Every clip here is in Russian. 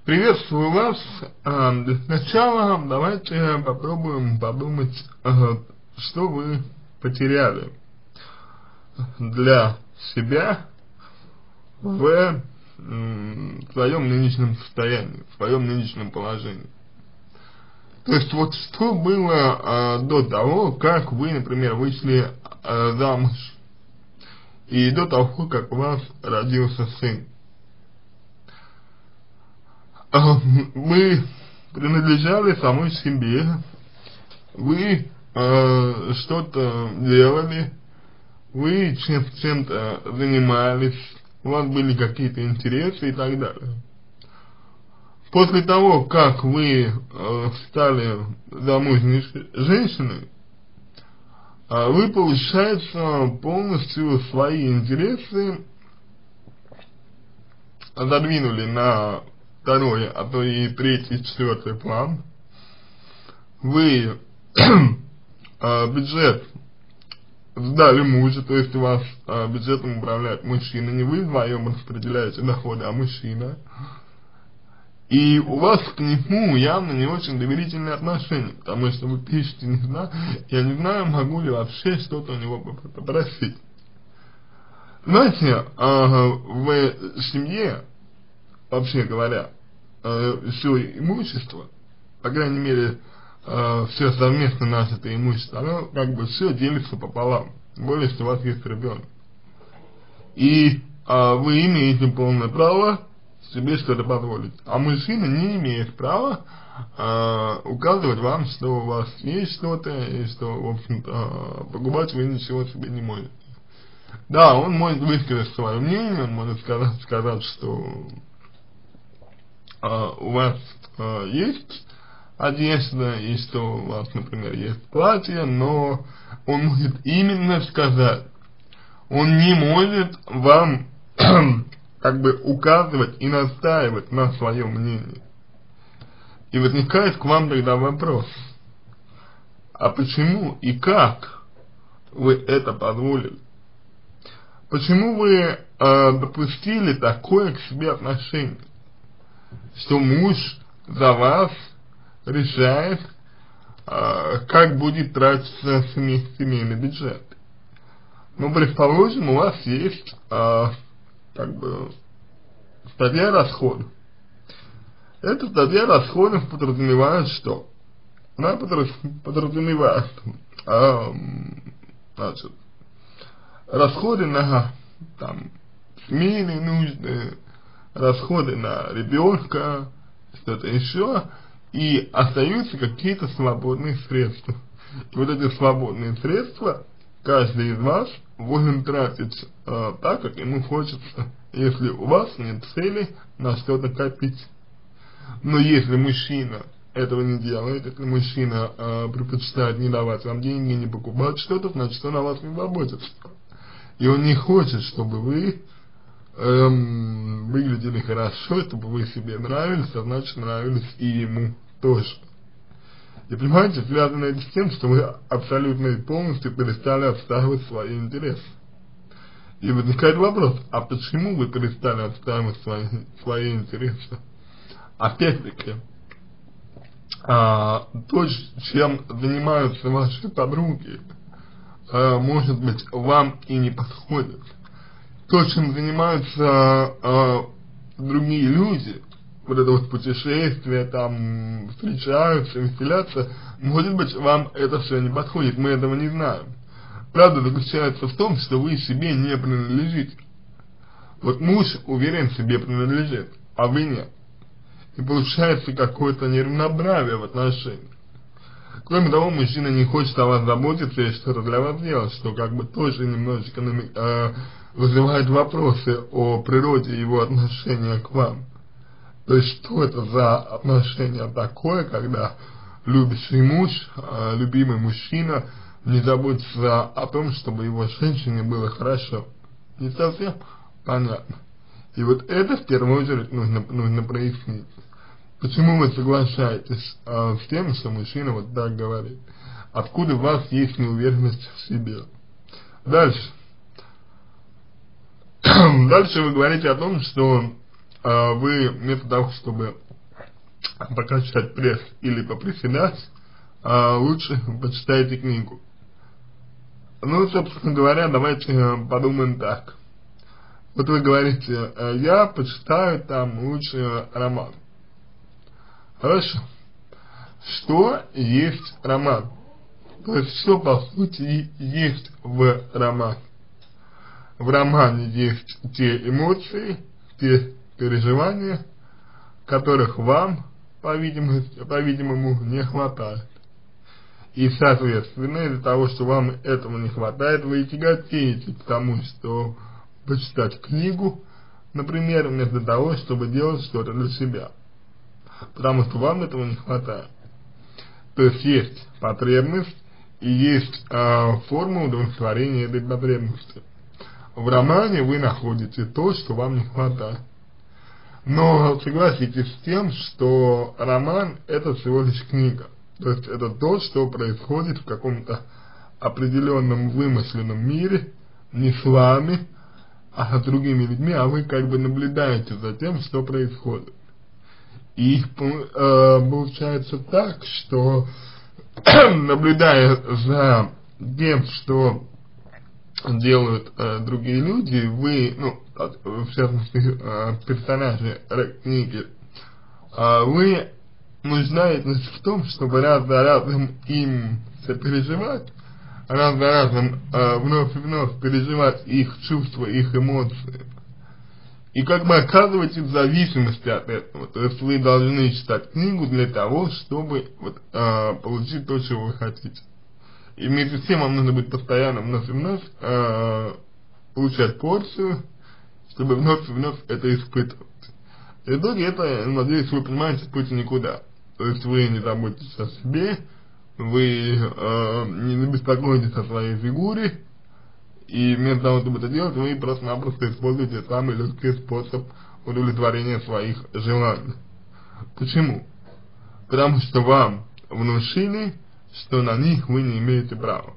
Приветствую вас. Для начала давайте попробуем подумать, что вы потеряли для себя в своем нынешнем состоянии, в своем нынешнем положении. То есть вот что было до того, как вы, например, вышли замуж, и до того, как у вас родился сын. Вы принадлежали самой себе, вы что-то делали, вы чем-то занимались, у вас были какие-то интересы и так далее. После того, как вы стали замужней женщиной, вы, получается, полностью свои интересы задвинули на второй, а то и третий, четвертый план. Вы бюджет сдали мужу, то есть у вас бюджетом управляет мужчина, не вы вдвоем распределяете доходы, а мужчина. И у вас к нему явно не очень доверительные отношения, потому что вы пишете, не знаю, я не знаю, могу ли вообще что-то у него попросить. Знаете, в семье, вообще говоря, все имущество, по крайней мере, все совместно нажитое имущество, оно как бы все делится пополам, тем более, что у вас есть ребенок. И вы имеете полное право себе что-то позволить, а мужчина не имеет права указывать вам, что у вас есть что-то, и что, в общем-то, покупать вы ничего себе не можете. Да, он может высказать свое мнение, он может сказать, что у вас есть одежда, и что у вас, например, есть платье, но он может именно сказать, он не может вам как бы указывать и настаивать на своем мнении. И возникает к вам тогда вопрос, а почему и как вы это позволили? Почему вы допустили такое к себе отношение, что муж за вас решает, как будет тратиться семейный бюджет? Ну, предположим, у вас есть как бы статья расходов. Эта статья расходов подразумевает что? Она подразумевает значит, расходы на там семейные нужды, расходы на ребенка, что-то еще, и остаются какие-то свободные средства. И вот эти свободные средства каждый из вас волен тратить так, как ему хочется, если у вас нет цели на что-то копить. Но если мужчина этого не делает, если мужчина предпочитает не давать вам деньги, не покупать что-то, значит он о вас не заботится. И он не хочет, чтобы вы выглядели хорошо, чтобы вы себе нравились, а значит нравились и ему тоже. И понимаете, связано это с тем, что вы абсолютно и полностью перестали отстаивать свои интересы. И возникает вопрос, а почему вы перестали отстаивать свои интересы? Опять-таки, то, чем занимаются ваши подруги, может быть, вам и не подходит. То, чем занимаются другие люди, вот это вот путешествие, там, встречаются, веселятся, может быть, вам это все не подходит, мы этого не знаем. Правда заключается в том, что вы себе не принадлежите. Вот муж уверен себе принадлежит, а вы нет. И получается какое-то неравноправие в отношениях. Кроме того, мужчина не хочет о вас заботиться и что-то для вас делать, что как бы тоже немножечко вызывает вопросы о природе его отношения к вам. То есть, что это за отношение такое, когда любящий муж, любимый мужчина не заботится о том, чтобы его женщине было хорошо? Не совсем понятно. И вот это в первую очередь нужно прояснить. Почему вы соглашаетесь с тем, что мужчина вот так говорит? Откуда у вас есть неуверенность в себе? Дальше. Дальше вы говорите о том, что вы вместо того, чтобы покачать пресс или поприседать, лучше почитайте книгу. Ну, собственно говоря, давайте подумаем так. Вот вы говорите, я почитаю там лучше роман. Хорошо. Что есть роман? То есть, что по сути есть в романе? В романе есть те эмоции, те переживания, которых вам, по-видимому, не хватает. И, соответственно, из-за того, что вам этого не хватает, вы тяготеете к тому, что почитать книгу, например, вместо того, чтобы делать что-то для себя. Потому что вам этого не хватает. То есть есть потребность и есть форма удовлетворения этой потребности. В романе вы находите то, что вам не хватает. Но согласитесь с тем, что роман это всего лишь книга. То есть это то, что происходит в каком-то определенном вымышленном мире, не с вами, а с другими людьми, а вы как бы наблюдаете за тем, что происходит. И получается так, что наблюдая за тем, что делают другие люди, вы, ну, в частности, персонажи книги, вы нуждаетесь в том, чтобы раз за разом им сопереживать, раз за разом вновь и вновь переживать их чувства, их эмоции. И как бы оказываетесь в зависимости от этого. То есть вы должны читать книгу для того, чтобы вот, получить то, чего вы хотите. И вместе с тем вам нужно быть постоянно вновь и вновь получать порцию, чтобы вновь и вновь это испытывать. В итоге это, надеюсь, вы понимаете, путь никуда. То есть вы не заботитесь о себе, вы не беспокоитесь о своей фигуре, и вместо того, чтобы это делать, вы просто-напросто используете самый легкий способ удовлетворения своих желаний. Почему? Потому что вам внушили, что на них вы не имеете права.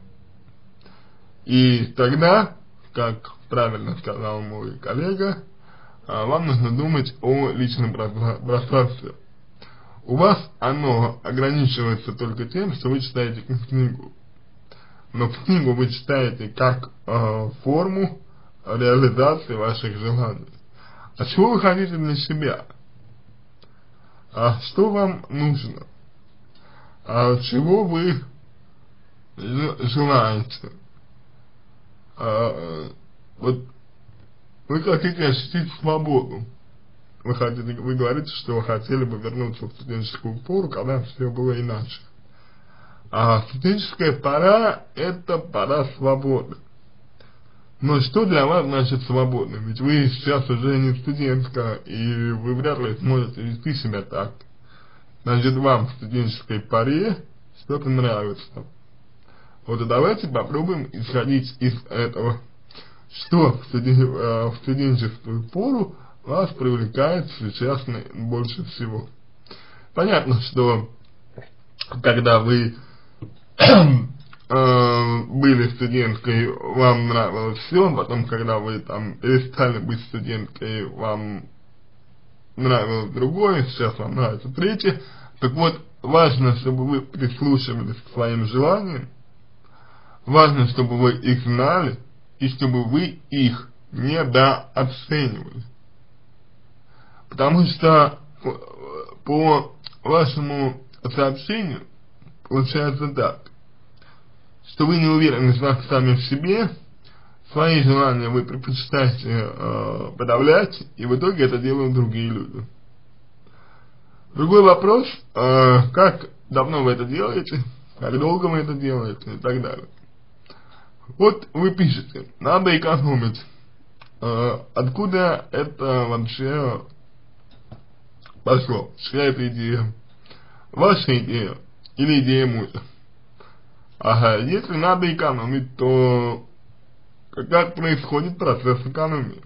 И тогда, как правильно сказал мой коллега, вам нужно думать о личном пространстве. У вас оно ограничивается только тем, что вы читаете книгу. Но книгу вы читаете как форму реализации ваших желаний. А чего вы хотите для себя? А что вам нужно? А чего вы желаете? Вот вы хотите ощутить свободу. Вы говорите, что вы хотели бы вернуться в студенческую пору, когда все было иначе. А студенческая пора – это пора свободы. Но что для вас значит свобода? Ведь вы сейчас уже не студентка, и вы вряд ли сможете вести себя так. Значит, вам в студенческой паре что-то нравится. Вот и давайте попробуем исходить из этого. Что в студенческую пору вас привлекает сейчас больше всего? Понятно, что когда вы были студенткой, вам нравилось все, потом, когда вы там перестали быть студенткой, вам нравилось другое, сейчас вам нравится третье. Так вот, важно, чтобы вы прислушивались к своим желаниям, важно, чтобы вы их знали, и чтобы вы их недооценивали. Потому что по вашему сообщению получается так, что вы не уверены сами в себе, свои желания вы предпочитаете подавлять, и в итоге это делают другие люди. Другой вопрос, как давно вы это делаете, как долго вы это делаете и так далее. Вот вы пишете, надо экономить. Откуда это вообще пошло? Чья это идея? Ваша идея или идея мужа? Ага, если надо экономить, то как происходит процесс экономии?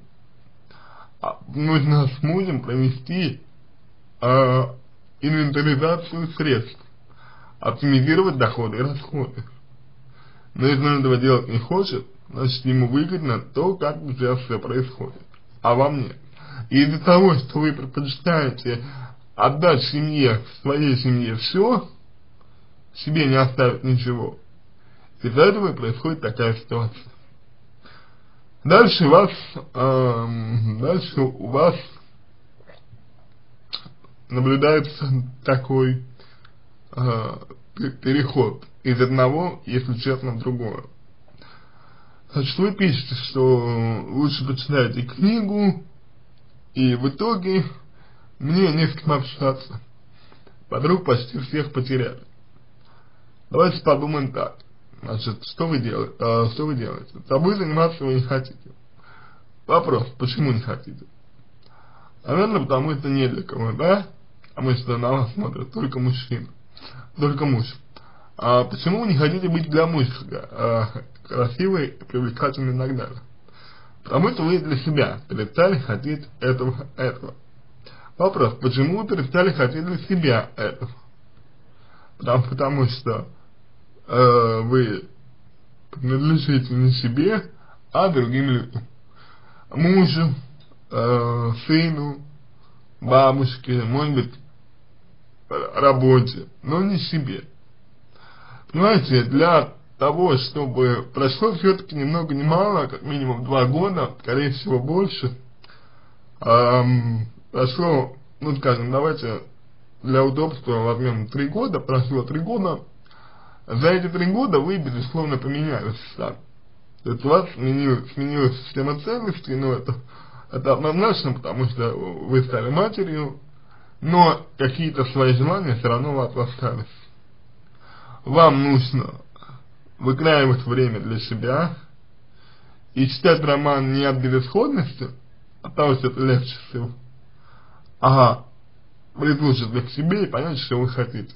Нужно с мужем провести инвентаризацию средств, оптимизировать доходы и расходы. Но если он этого делать не хочет, значит ему выгодно то, как сейчас все происходит, а вам нет. И из-за того, что вы предпочитаете отдать семье, своей семье все, себе не оставить ничего. Из-за этого и происходит такая ситуация. Дальше у вас наблюдается такой переход из одного, если честно, в другое. Значит, вы пишете, что лучше почитайте книгу, и в итоге мне не с кем общаться. Подруг почти всех потеряли. Давайте подумаем так. Значит, что вы делаете? Тобой заниматься вы не хотите. Вопрос, почему не хотите? Наверное, потому что не для кого, да? Потому что на вас смотрят только мужчины. Только муж. А почему вы не хотите быть для мужа красивой, привлекательной и так далее? Потому что вы для себя перестали хотеть этого. Вопрос, почему вы перестали хотеть для себя этого? Потому что вы принадлежите не себе, а другим людям. Мужу, сыну, бабушке, может быть, работе, но не себе. Понимаете, для того, чтобы прошло все-таки ни много ни мало, как минимум 2 года, скорее всего больше, прошло, ну скажем, давайте для удобства возьмем 3 года, прошло 3 года, за эти 3 года вы, безусловно, поменялись сами. То есть у вас сменилась система ценностей, но это однозначно, потому что вы стали матерью, но какие-то свои желания все равно у вас остались. Вам нужно выкраивать время для себя и читать роман не от безысходности, от того, что это легче всего, а прислушаться к себе и понять, что вы хотите.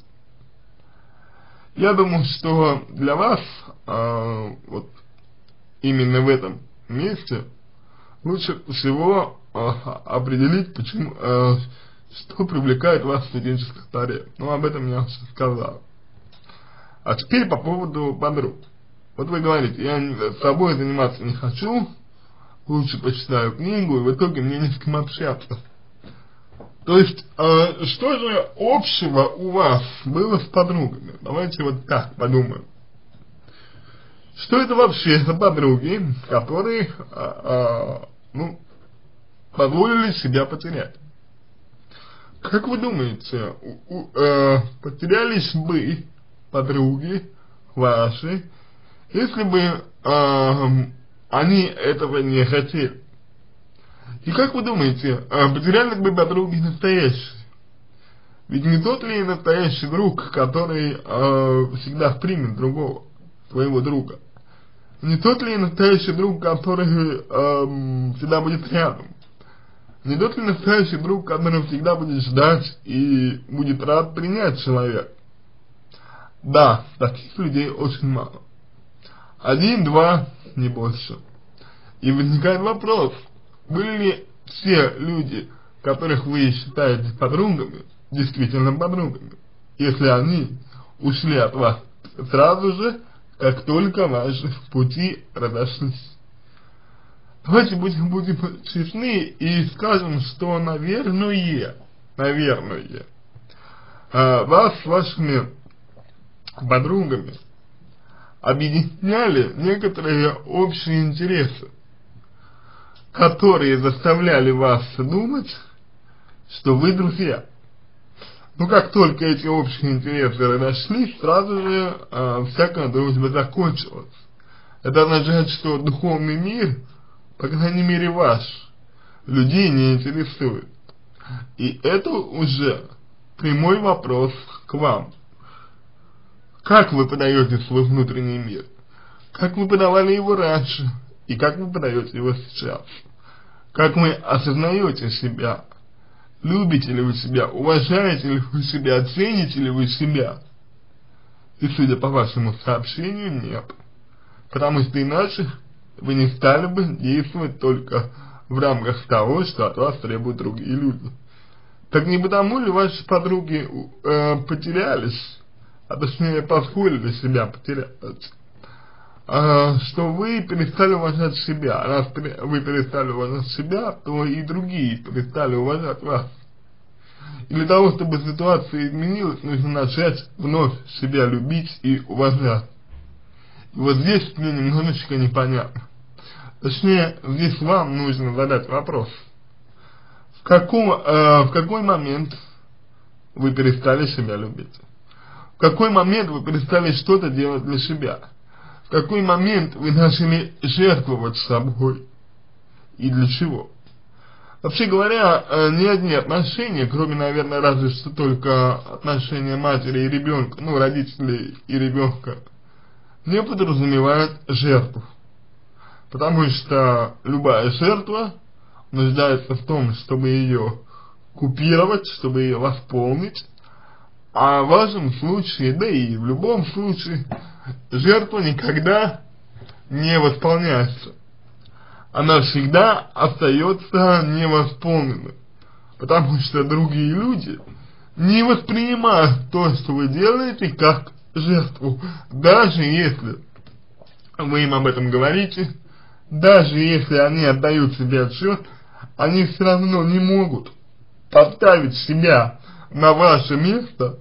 Я думаю, что для вас вот именно в этом месте лучше всего определить, почему, что привлекает вас в студенческой старе. Ну, об этом я уже сказал. А теперь по поводу подруг. Вот вы говорите, я с собой заниматься не хочу, лучше почитаю книгу, и в итоге мне не с кем общаться. То есть, что же общего у вас было с подругами? Давайте вот так подумаем. Что это вообще за подруги, которые, ну, позволили себя потерять? Как вы думаете, потерялись бы подруги ваши, если бы они этого не хотели? И как вы думаете, потеряли бы подруги настоящие? Ведь не тот ли настоящий друг, который всегда примет другого, своего друга? Не тот ли настоящий друг, который всегда будет рядом? Не тот ли настоящий друг, который всегда будет ждать и будет рад принять человека? Да, таких людей очень мало. 1-2, не больше. И возникает вопрос, были ли все люди, которых вы считаете подругами, действительно подругами, если они ушли от вас сразу же, как только ваши пути разошлись? Давайте будем честны и скажем, что, наверное, вас с вашими подругами объединяли некоторые общие интересы, которые заставляли вас думать, что вы друзья. Но как только эти общие интересы разошлись, сразу же всякая дружба закончилась. Это означает, что духовный мир, по крайней мере ваш, людей не интересует. И это уже прямой вопрос к вам. Как вы подаете свой внутренний мир? Как вы подавали его раньше? И как вы подаете его сейчас? Как вы осознаете себя? Любите ли вы себя? Уважаете ли вы себя? Цените ли вы себя? И судя по вашему сообщению, нет. Потому что иначе вы не стали бы действовать только в рамках того, что от вас требуют другие люди. Так не потому ли ваши подруги потерялись, а точнее позволили себя потерять, что вы перестали уважать себя? А раз вы перестали уважать себя, то и другие перестали уважать вас. И для того, чтобы ситуация изменилась, нужно начать вновь себя любить и уважать. И вот здесь мне немножечко непонятно. Точнее, здесь вам нужно задать вопрос. В какой момент вы перестали себя любить? В какой момент вы перестали что-то делать для себя? В какой момент вы начали жертвовать собой? И для чего? Вообще говоря, ни одни отношения, кроме, наверное, разве что только отношения матери и ребенка, ну, родителей и ребенка, не подразумевают жертву. Потому что любая жертва нуждается в том, чтобы ее купировать, чтобы ее восполнить. А в вашем случае, да и в любом случае, жертва никогда не восполняется. Она всегда остается невосполненной. Потому что другие люди не воспринимают то, что вы делаете, как жертву. Даже если вы им об этом говорите, даже если они отдают себе отчет, они все равно не могут поставить себя на ваше место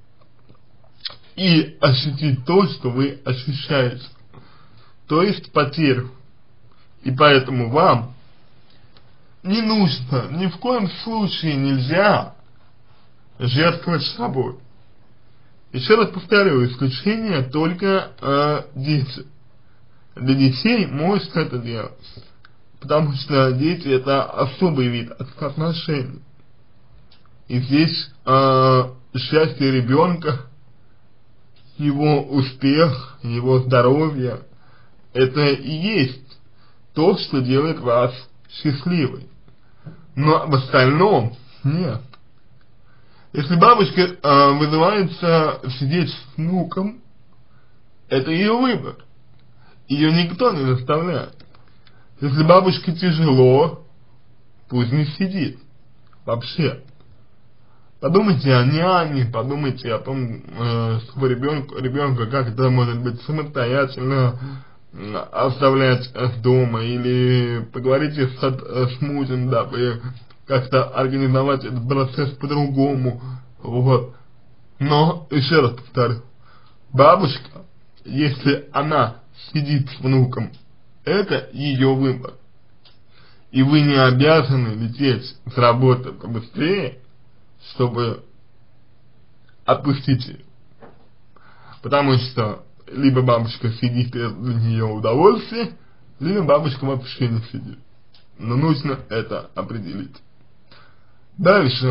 и ощутить то, что вы ощущаете, то есть потерю. И поэтому вам не нужно, ни в коем случае нельзя жертвовать собой. Еще раз повторю, исключение только дети. Для детей можно это делать, потому что дети — это особый вид отношений. И здесь счастье ребенка, его успех, его здоровье — это и есть то, что делает вас счастливой. Но в остальном нет. Если бабушка вызывается сидеть с внуком, это ее выбор. Ее никто не заставляет. Если бабушке тяжело, пусть не сидит. Вообще. Подумайте о няне, подумайте о том, чтобы ребенка как-то, может быть, самостоятельно оставлять дома, или поговорите с мужем, дабы как-то организовать этот процесс по-другому. Вот. Но, еще раз повторю, бабушка, если она сидит с внуком, это ее выбор. И вы не обязаны лететь с работы побыстрее, чтобы отпустить ее. Потому что либо бабушка сидит, и для нее удовольствие, либо бабушка вообще не сидит. Но нужно это определить. Дальше.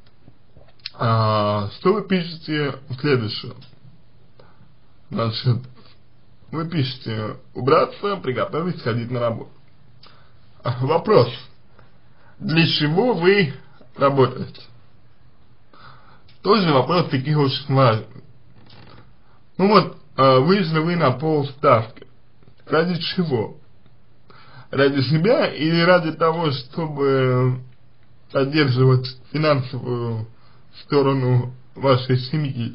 Что вы пишете в следующем? Значит, вы пишете: убраться, приготовить, сходить на работу. Вопрос: для чего вы работаете? Тоже вопрос таки очень важный. Ну вот, вышли вы на полставки. Ради чего? Ради себя или ради того, чтобы поддерживать финансовую сторону вашей семьи?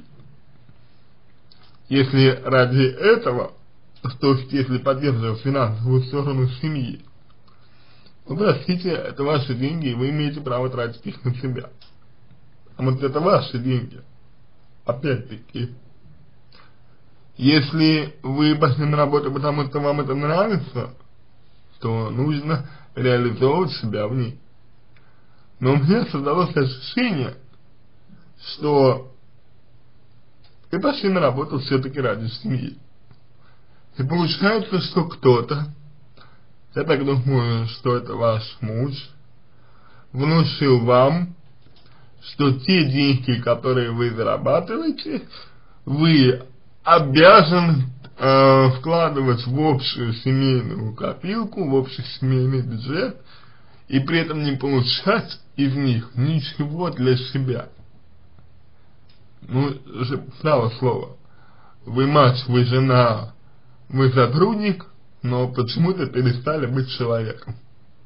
Если ради этого, то есть если поддерживать финансовую сторону семьи, ну, простите, это ваши деньги, и вы имеете право тратить их на себя. А вот это ваши деньги. Опять-таки, если вы пошли на работу, потому что вам это нравится, то нужно реализовывать себя в ней. Но у меня создалось ощущение, что вы пошли на работу все-таки ради семьи. И получается, что кто-то, я так думаю, что это ваш муж, внушил вам, что те деньги, которые вы зарабатываете, вы обязаны вкладывать в общую семейную копилку, в общий семейный бюджет, и при этом не получать из них ничего для себя. Ну, право слово. Вы мать, вы жена, вы сотрудник, но почему-то перестали быть человеком.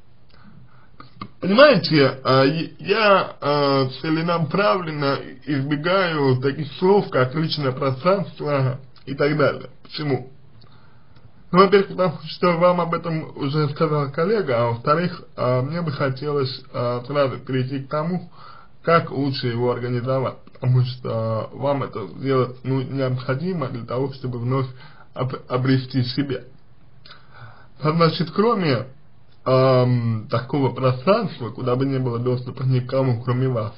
Понимаете, я целенаправленно избегаю таких слов, как личное пространство и так далее. Почему? Ну, во-первых, потому что вам об этом уже сказал коллега, а во-вторых, мне бы хотелось сразу перейти к тому, как лучше его организовать, потому что вам это сделать, ну, необходимо для того, чтобы вновь обрести себя. Значит, кроме такого пространства, куда бы не было доступа никому, кроме вас,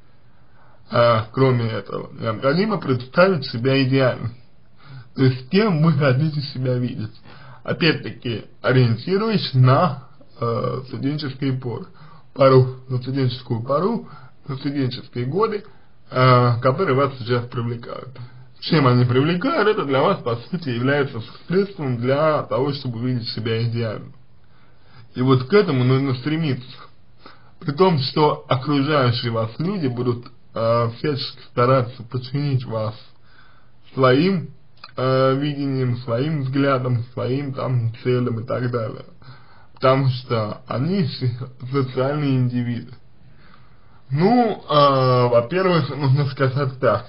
кроме этого, необходимо представить себя идеально. То есть, кем вы хотите себя видеть. Опять-таки, ориентируясь на студенческую пору, на студенческую пору, на студенческие годы, которые вас сейчас привлекают. Чем они привлекают, это для вас, по сути, является средством для того, чтобы увидеть себя идеально. И вот к этому нужно стремиться. При том, что окружающие вас люди будут всячески стараться подчинить вас своим видением, своим взглядом, своим там целям и так далее. Потому что они социальные индивиды. Ну, во-первых, нужно сказать так.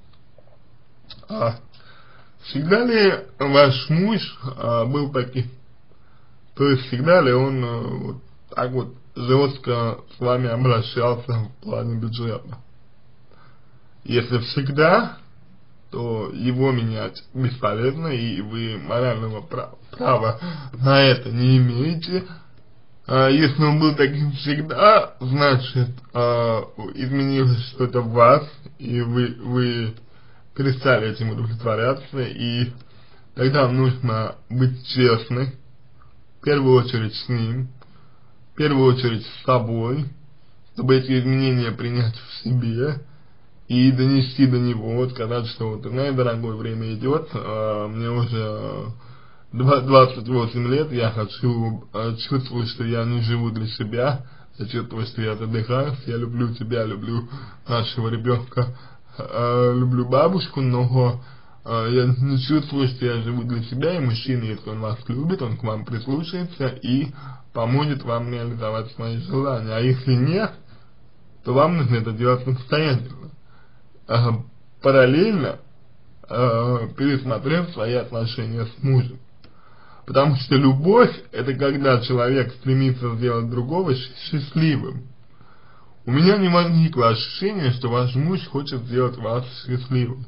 Всегда ли ваш муж был таким? То есть всегда ли он вот так вот жестко с вами обращался в плане бюджета? Если всегда, то его менять бесполезно, и вы морального права на это не имеете. Если он был таким всегда, значит, изменилось что-то в вас, и вы перестали этим удовлетворяться, и тогда нужно быть честны, в первую очередь с ним, в первую очередь с собой, чтобы эти изменения принять в себе и донести до него, сказать, что вот, знаешь, дорогой, время идет, мне уже 28 лет, я хочу чувствовать, что я не живу для себя, я чувствую, что я задыхаюсь, я люблю тебя, люблю нашего ребенка, люблю бабушку, но я не чувствую, что я живу для себя, и мужчина, если он вас любит, он к вам прислушается и поможет вам реализовать свои желания, а если нет, то вам нужно это делать самостоятельно, параллельно пересмотрев свои отношения с мужем. Потому что любовь — это когда человек стремится сделать другого счастливым. У меня не возникло ощущения, что ваш муж хочет сделать вас счастливым.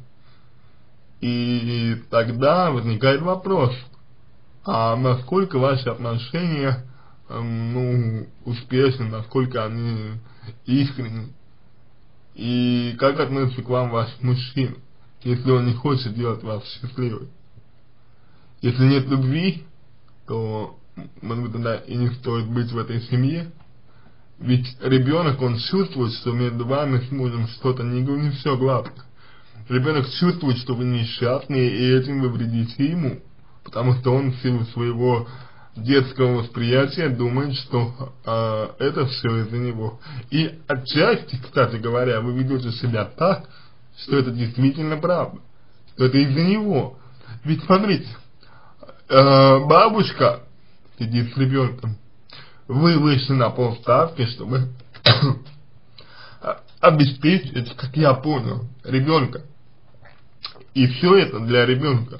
И тогда возникает вопрос, а насколько ваши отношения, ну, успешны, насколько они искренни, и как относится к вам ваш мужчина, если он не хочет делать вас счастливым. Если нет любви, то, может быть, тогда и не стоит быть в этой семье. Ведь ребенок, он чувствует, что между вами с мужем что-то не все гладко. Ребенок чувствует, что вы несчастны, и этим вы вредите ему. Потому что он в силу своего детского восприятия думает, что это все из-за него. И отчасти, кстати говоря, вы ведете себя так, что это действительно правда. Что это из-за него. Ведь смотрите, бабушка сидит с ребенком. Вы вышли на полставки, чтобы обеспечить, как я понял, ребенка. И все это для ребенка.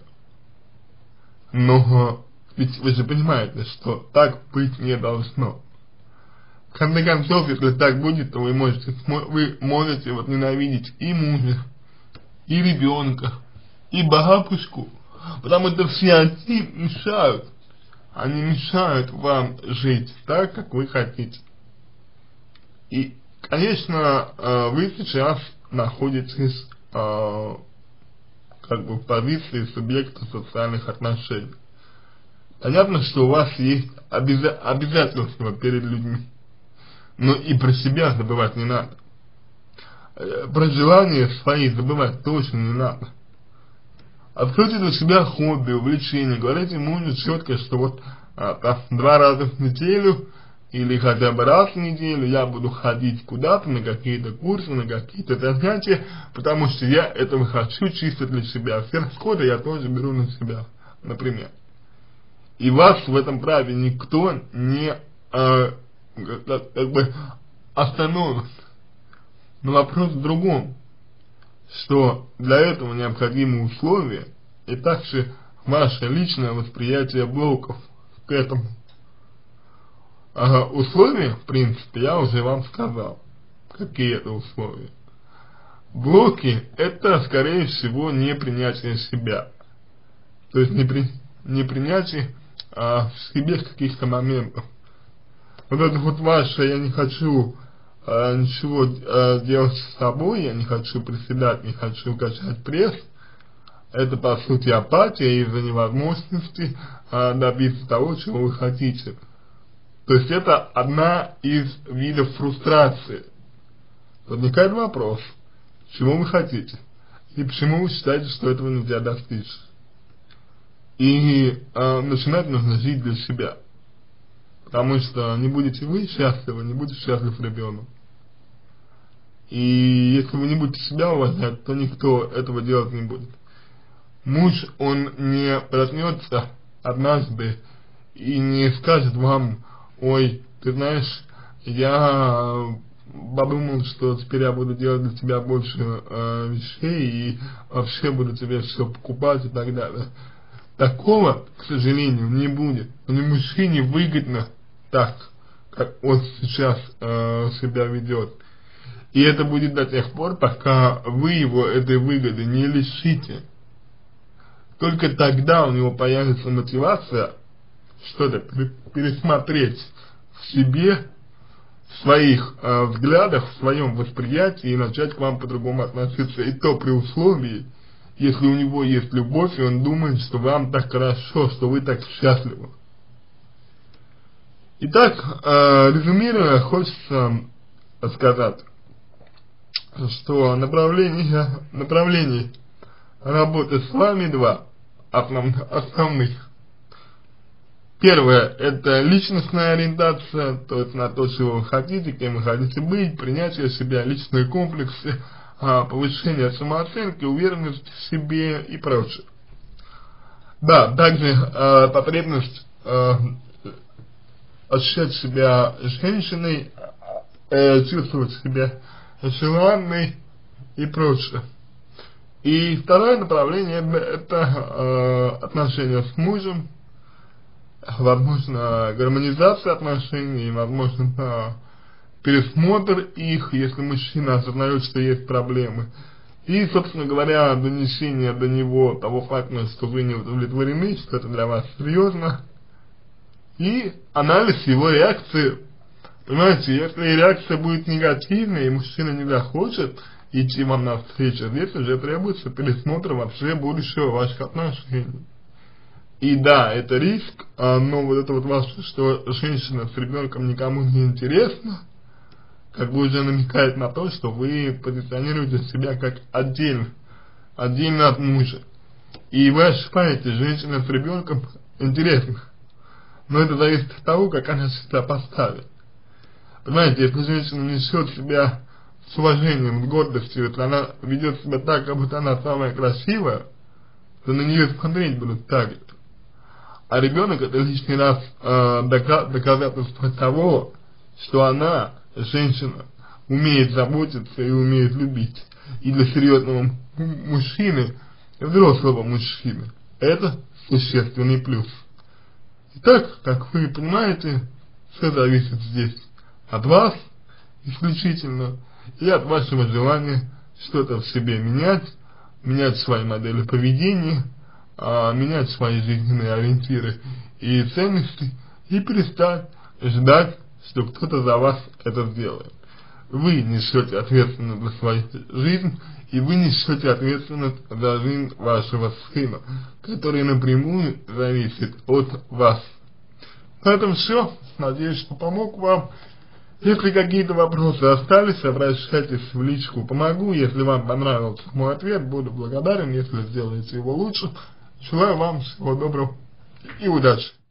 Но ведь вы же понимаете, что так быть не должно. В конце концов, если так будет, то вы можете вот ненавидеть и мужа, и ребенка, и бабушку. Потому что все они мешают. Они мешают вам жить так, как вы хотите. И, конечно, вы сейчас находитесь как бы в позиции субъекта социальных отношений. Понятно, что у вас есть обязательства перед людьми. Но и про себя забывать не надо. Про желания свои забывать точно не надо. Откройте для себя хобби, увлечения, говорите мужу четко, что вот 2 раза в неделю или хотя бы раз в неделю я буду ходить куда-то на какие-то курсы, на какие-то занятия, потому что я этого хочу чисто для себя. Все расходы я тоже беру на себя, например. И вас в этом праве никто не как бы остановит. Но вопрос в другом, что для этого необходимы условия и также ваше личное восприятие блоков к этому. Условия, в принципе, я уже вам сказал. какие это условия. Блоки — это, скорее всего, не принятие себя. То есть не принятие в себе каких-то моментов. Вот это вот ваше «я не хочу ничего делать с собой, я не хочу приседать, не хочу качать пресс», это по сути апатия из-за невозможности добиться того, чего вы хотите. То есть это одна из видов фрустрации. Возникает вопрос, чего вы хотите и почему вы считаете, что этого нельзя достичь. И начинать нужно жить для себя. Потому что не будете вы счастливы, не будет счастлив ребенок. И если вы не будете себя уважать, то никто этого делать не будет. Муж, он не проснется однажды и не скажет вам: ой, ты знаешь, я подумал, что теперь я буду делать для тебя больше вещей и вообще буду тебе все покупать и так далее. Такого, к сожалению, не будет. Но мужчине выгодно так, как он сейчас себя ведет. И это будет до тех пор, пока вы его этой выгоды не лишите. Только тогда у него появится мотивация что-то пересмотреть в себе, в своих взглядах, в своем восприятии и начать к вам по-другому относиться. И то при условии, если у него есть любовь, и он думает, что вам так хорошо, что вы так счастливы. Итак, резюмируя, хочется сказать, что направлений работы с вами два основных. Первое — это личностная ориентация, то есть на то, чего вы хотите, кем вы хотите быть, принятие себя, личные комплексы, повышение самооценки, уверенность в себе и прочее. Да, также потребность ощущать себя женщиной, чувствовать себя желанной и прочее. И второе направление — это отношения с мужем, возможно, гармонизация отношений, возможно, пересмотр их, если мужчина осознает, что есть проблемы. И, собственно говоря, донесение до него того факта, что вы не удовлетворены, что это для вас серьезно. И анализ его реакции. Понимаете, если реакция будет негативной, и мужчина не захочет идти вам навстречу, здесь уже требуется пересмотр вообще будущего ваших отношений. И да, это риск, но вот это вот ваше, что женщина с ребенком никому не интересна, как бы уже намекает на то, что вы позиционируете себя как отдельно от мужа. И вы ошибаетесь, женщина с ребенком интересна. Но это зависит от того, как она себя поставит. Понимаете, если женщина несет себя с уважением, с гордостью, если она ведет себя так, как будто она самая красивая, то на нее смотреть будут так же. А ребенок — это лишний раз доказательство того, что она, женщина, умеет заботиться и умеет любить. И для серьезного мужчины, взрослого мужчины, это существенный плюс. Итак, как вы понимаете, все зависит здесь от вас исключительно и от вашего желания что-то в себе менять свои модели поведения, менять свои жизненные ориентиры и ценности и перестать ждать, что кто-то за вас это сделает. Вы несете ответственность за свою жизнь, и вы несете ответственность за жизнь вашего сына, который напрямую зависит от вас. На этом все. Надеюсь, что помог вам. Если какие-то вопросы остались, обращайтесь в личку, помогу. Если вам понравился мой ответ, буду благодарен, если сделаете его лучше. Желаю вам всего доброго и удачи.